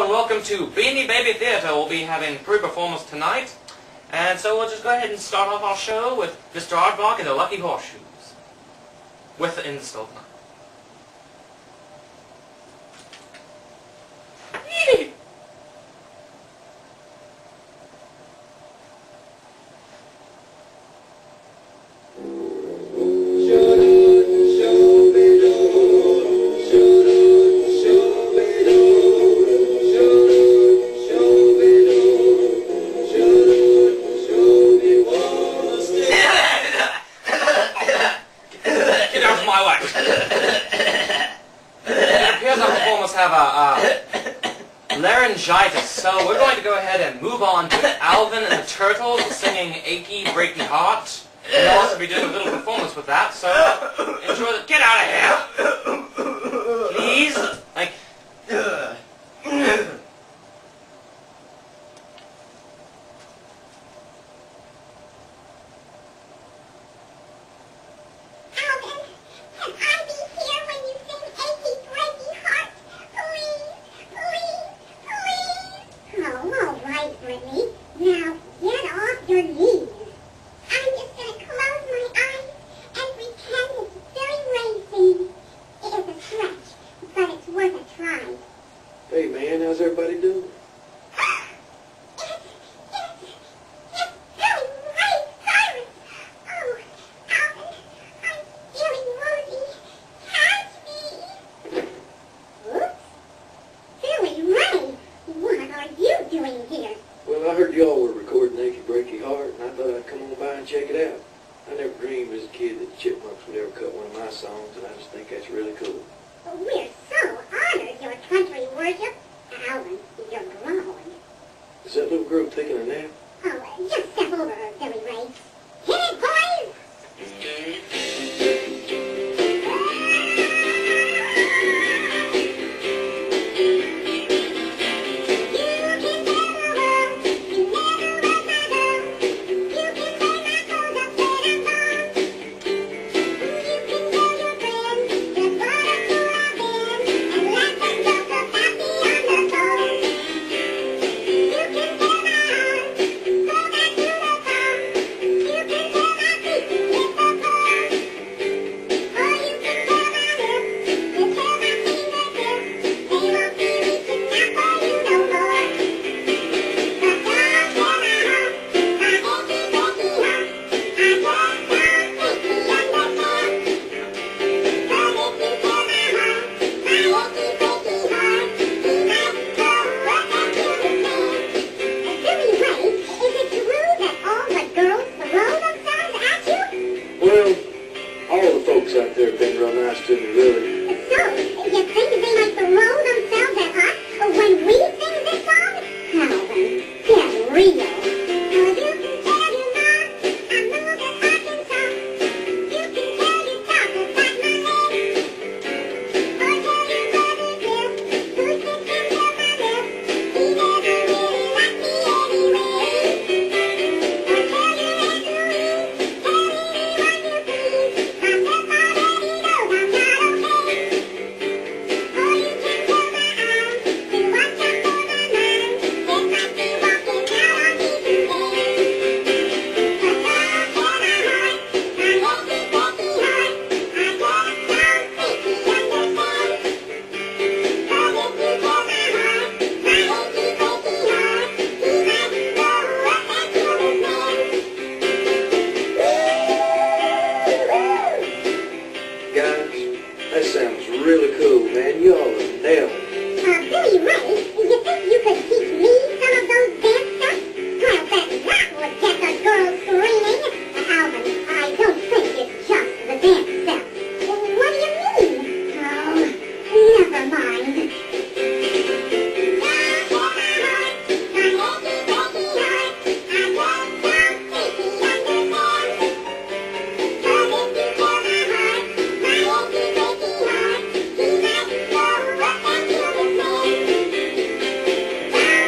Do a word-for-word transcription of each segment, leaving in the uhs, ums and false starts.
and welcome to Beanie Baby Theatre. We'll be having three performances tonight. And so we'll just go ahead and start off our show with Mister Aardvark and the Lucky Horseshoes. With the in the stove knife. Have a uh, laryngitis, so we're going to go ahead and move on to Alvin and the Turtles singing Achy, Breaky Heart. And they'll also be doing a little performance with that, so enjoy the... Get out of here! Please? Like... Now, get off your knees. I'm just going to close my eyes and pretend it's very racing. It is a stretch, but it's worth a try. Hey man, how's everybody doing? It's, it's, it's really right, Cyrus. Oh, Alvin, I'm feeling woozy. Catch me. Oops. Billy Ray, what are you doing here? Well, I heard y'all were recording Achy Breaky Heart, and I thought I'd come on by and check it out. I never dreamed as a kid that the Chipmunks would ever cut one of my songs, and I just think that's really cool. Well, we're so honored, your country worship. Alvin, you're glowing. Is that little girl taking a nap? Oh, just step over her, Billy Ray. Hit it, boys! Well, all the folks out there have been real nice to me, really. So, you think they like to roll themselves at us when we sing this song? Alvin, get real. Oh, you can tell your mom I know that I can talk. You can tell your talk about my head. Or tell your brother Bill, who sits into my lip. He never really liked me anyway. Or tell your Aunt Louise, tell anyone you please. My pep already knows I'm not okay. Or you can tell my arms to watch out for my mind. It might be walking out on me today. But God can I hide my achy, breaky heart. I got a sound achy, understand. But if you tell my heart, my achy, breaky heart, he might know what that feeling meant. Guys, that sounds really cool, man. Y'all are nailing it. Uh, Billy Ray, you think you could teach me some of those dance steps? Well, bet that would get the girls screaming. Uh, Alvin, I don't think it's just the dance steps. Well, what do you mean? Oh, never mind. Guys,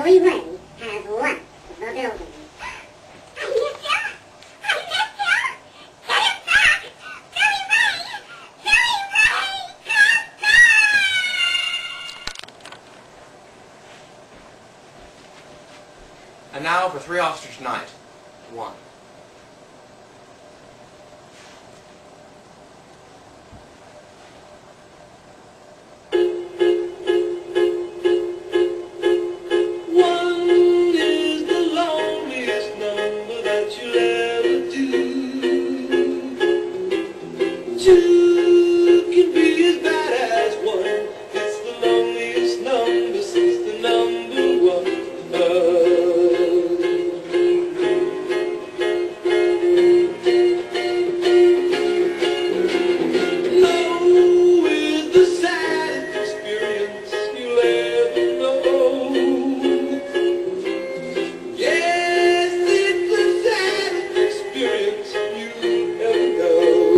Zoe Ray has left the building. I miss you! I miss you! Get him back! Zoe Ray! Zoe Ray! Come back! And now for Three Ostrich Night. One. Two can be as bad as one. It's the loneliest number since the number one. No is the saddest experience you'll ever know. Yes, it's the saddest experience you'll ever know.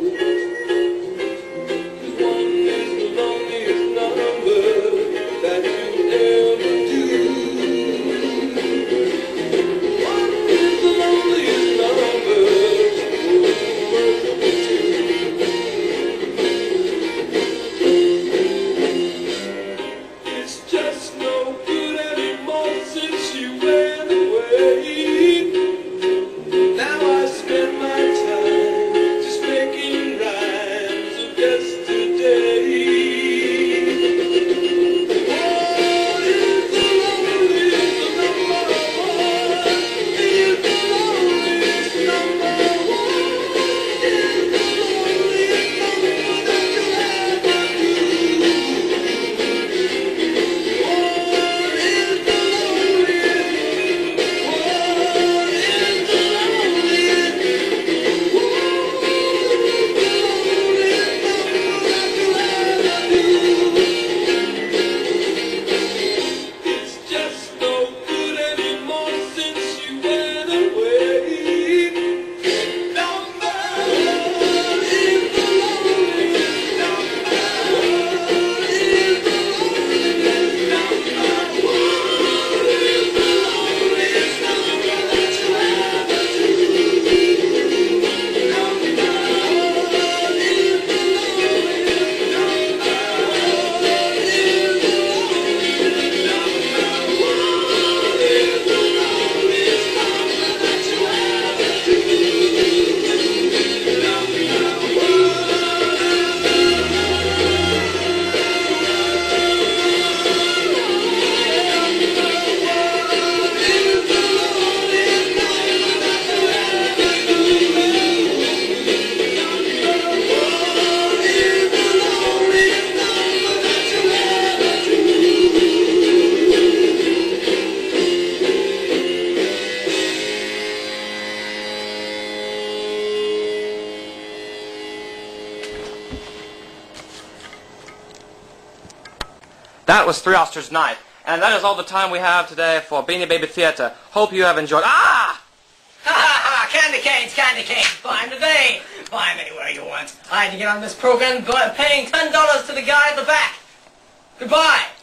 That was Three Ostrich Night. And that is all the time we have today for Beanie Baby Theatre. Hope you have enjoyed. Ah! Ha ha ha! Candy canes, candy canes! Buy them today! Buy them anywhere you want. I had to get on this program by paying ten dollars to the guy at the back. Goodbye!